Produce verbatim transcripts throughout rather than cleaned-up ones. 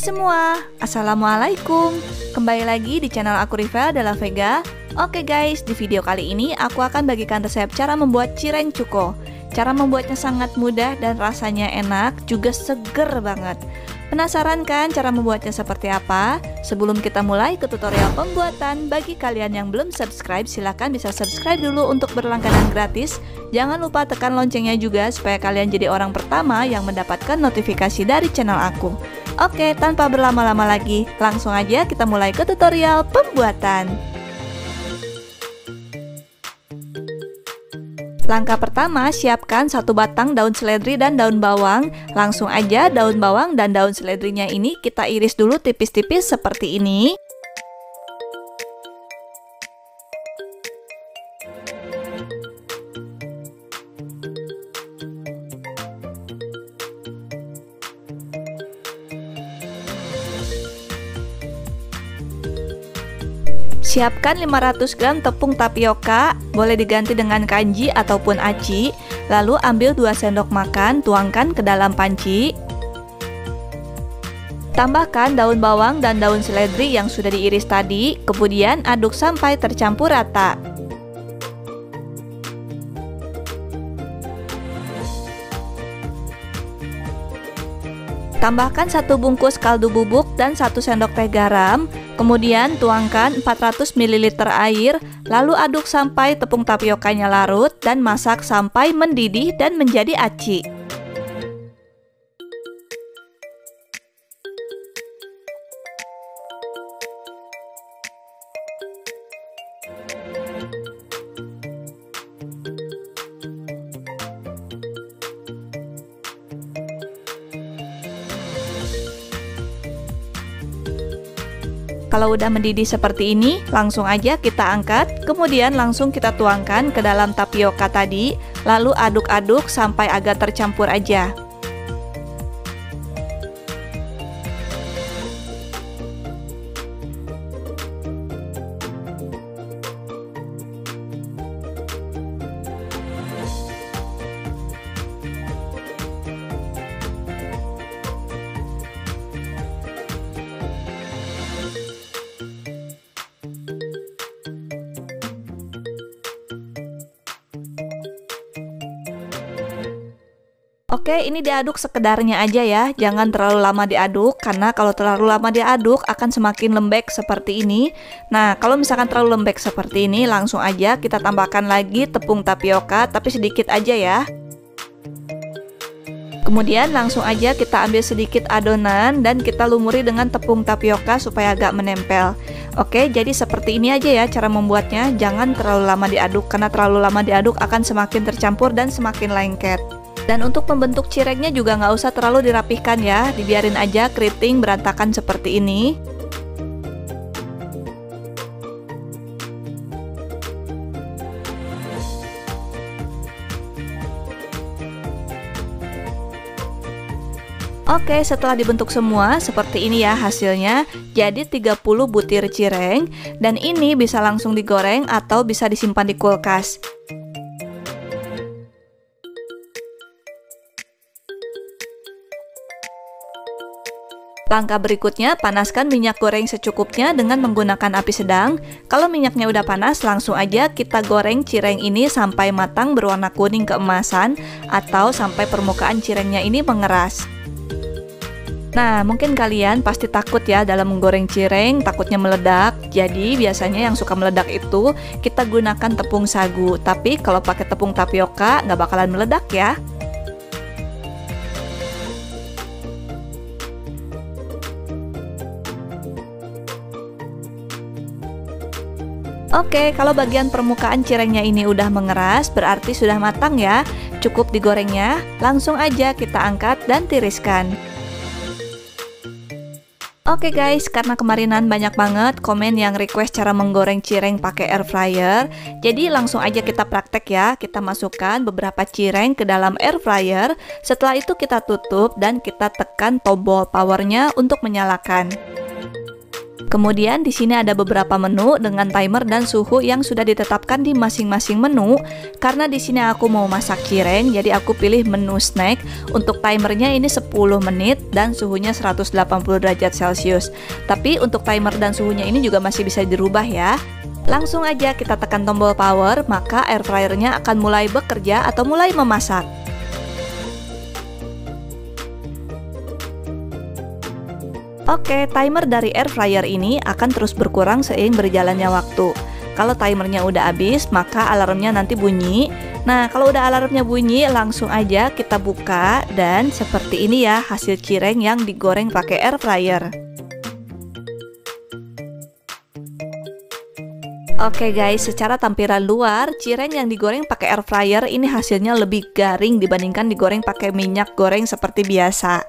Hai semua, Assalamualaikum. Kembali lagi di channel aku Riva Della Vega. Oke guys, di video kali ini aku akan bagikan resep cara membuat cireng cuko. Cara membuatnya sangat mudah dan rasanya enak, juga seger banget. Penasaran kan cara membuatnya seperti apa? Sebelum kita mulai ke tutorial pembuatan, bagi kalian yang belum subscribe, silahkan bisa subscribe dulu untuk berlangganan gratis. Jangan lupa tekan loncengnya juga supaya kalian jadi orang pertama yang mendapatkan notifikasi dari channel aku. Oke, tanpa berlama-lama lagi, langsung aja kita mulai ke tutorial pembuatan. Langkah pertama, siapkan satu batang daun seledri dan daun bawang. Langsung aja daun bawang dan daun seledrinya ini kita iris dulu tipis-tipis seperti ini. Siapkan lima ratus gram tepung tapioka, boleh diganti dengan kanji ataupun aci. Lalu ambil dua sendok makan, tuangkan ke dalam panci. Tambahkan daun bawang dan daun seledri yang sudah diiris tadi, kemudian aduk sampai tercampur rata. Tambahkan satu bungkus kaldu bubuk dan satu sendok teh garam. Kemudian tuangkan empat ratus mililiter air, lalu aduk sampai tepung tapiokanya larut dan masak sampai mendidih dan menjadi aci. Kalau udah mendidih seperti ini, langsung aja kita angkat, kemudian langsung kita tuangkan ke dalam tapioka tadi, lalu aduk-aduk sampai agak tercampur aja. Oke, ini diaduk sekedarnya aja ya, jangan terlalu lama diaduk, karena kalau terlalu lama diaduk akan semakin lembek seperti ini. Nah, kalau misalkan terlalu lembek seperti ini, langsung aja kita tambahkan lagi tepung tapioka, tapi sedikit aja ya. Kemudian langsung aja kita ambil sedikit adonan dan kita lumuri dengan tepung tapioka supaya agak menempel. Oke, jadi seperti ini aja ya cara membuatnya, jangan terlalu lama diaduk, karena terlalu lama diaduk akan semakin tercampur dan semakin lengket. Dan untuk membentuk cirengnya juga nggak usah terlalu dirapihkan ya, dibiarin aja keriting berantakan seperti ini. Oke, setelah dibentuk semua, seperti ini ya hasilnya. Jadi tiga puluh butir cireng, dan ini bisa langsung digoreng atau bisa disimpan di kulkas. Langkah berikutnya, panaskan minyak goreng secukupnya dengan menggunakan api sedang. Kalau minyaknya udah panas, langsung aja kita goreng cireng ini sampai matang berwarna kuning keemasan atau sampai permukaan cirengnya ini mengeras. Nah, mungkin kalian pasti takut ya dalam menggoreng cireng, takutnya meledak. Jadi biasanya yang suka meledak itu kita gunakan tepung sagu. Tapi kalau pakai tepung tapioka nggak bakalan meledak ya. Oke, kalau bagian permukaan cirengnya ini udah mengeras, berarti sudah matang ya. Cukup digorengnya, langsung aja kita angkat dan tiriskan. Oke guys, karena kemarinan banyak banget komen yang request cara menggoreng cireng pakai air fryer, jadi langsung aja kita praktek ya. Kita masukkan beberapa cireng ke dalam air fryer. Setelah itu kita tutup dan kita tekan tombol powernya untuk menyalakan. Kemudian di sini ada beberapa menu dengan timer dan suhu yang sudah ditetapkan di masing-masing menu. Karena di sini aku mau masak cireng, jadi aku pilih menu snack. Untuk timernya ini sepuluh menit dan suhunya seratus delapan puluh derajat Celcius. Tapi untuk timer dan suhunya ini juga masih bisa dirubah ya. Langsung aja kita tekan tombol power, maka air fryernya akan mulai bekerja atau mulai memasak. Oke, timer dari air fryer ini akan terus berkurang seiring berjalannya waktu. Kalau timernya udah habis, maka alarmnya nanti bunyi. Nah, kalau udah alarmnya bunyi, langsung aja kita buka dan seperti ini ya hasil cireng yang digoreng pakai air fryer. Oke guys, secara tampilan luar, cireng yang digoreng pakai air fryer ini hasilnya lebih garing dibandingkan digoreng pakai minyak goreng seperti biasa.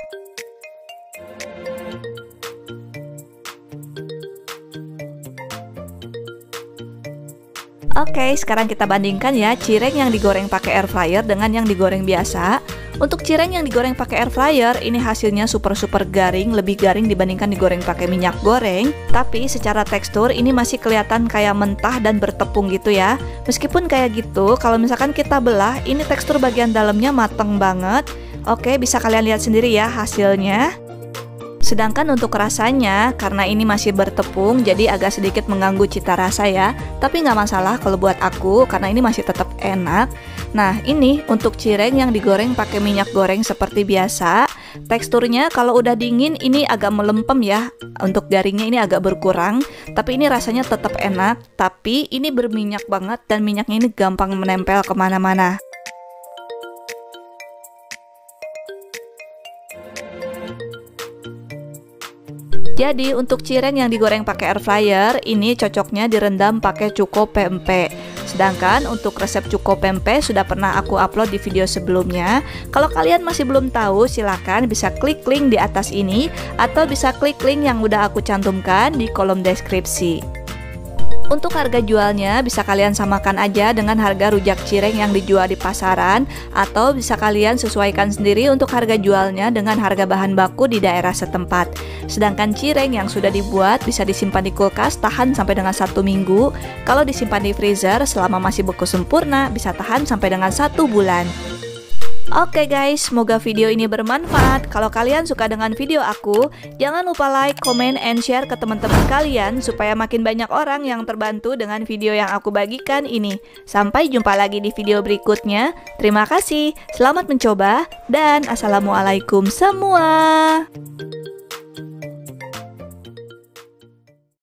Oke, sekarang kita bandingkan ya cireng yang digoreng pakai air fryer dengan yang digoreng biasa. Untuk cireng yang digoreng pakai air fryer, ini hasilnya super-super garing, lebih garing dibandingkan digoreng pakai minyak goreng. Tapi secara tekstur ini masih kelihatan kayak mentah dan bertepung gitu ya. Meskipun kayak gitu, kalau misalkan kita belah, ini tekstur bagian dalamnya mateng banget. Oke, bisa kalian lihat sendiri ya hasilnya. Sedangkan untuk rasanya, karena ini masih bertepung, jadi agak sedikit mengganggu cita rasa ya. Tapi nggak masalah kalau buat aku, karena ini masih tetap enak. Nah, ini untuk cireng yang digoreng pakai minyak goreng seperti biasa. Teksturnya kalau udah dingin ini agak melempem ya. Untuk garingnya ini agak berkurang. Tapi ini rasanya tetap enak. Tapi ini berminyak banget dan minyaknya ini gampang menempel kemana-mana. Jadi untuk cireng yang digoreng pakai air fryer ini cocoknya direndam pakai cuko pempek. Sedangkan untuk resep cuko pempek sudah pernah aku upload di video sebelumnya. Kalau kalian masih belum tahu, silakan bisa klik link di atas ini atau bisa klik link yang udah aku cantumkan di kolom deskripsi. Untuk harga jualnya bisa kalian samakan aja dengan harga rujak cireng yang dijual di pasaran, atau bisa kalian sesuaikan sendiri untuk harga jualnya dengan harga bahan baku di daerah setempat. Sedangkan cireng yang sudah dibuat bisa disimpan di kulkas tahan sampai dengan satu minggu. Kalau disimpan di freezer selama masih beku sempurna bisa tahan sampai dengan satu bulan. Oke guys, semoga video ini bermanfaat. Kalau kalian suka dengan video aku, jangan lupa like, comment, and share ke teman-teman kalian supaya makin banyak orang yang terbantu dengan video yang aku bagikan ini. Sampai jumpa lagi di video berikutnya. Terima kasih, selamat mencoba, dan assalamualaikum semua.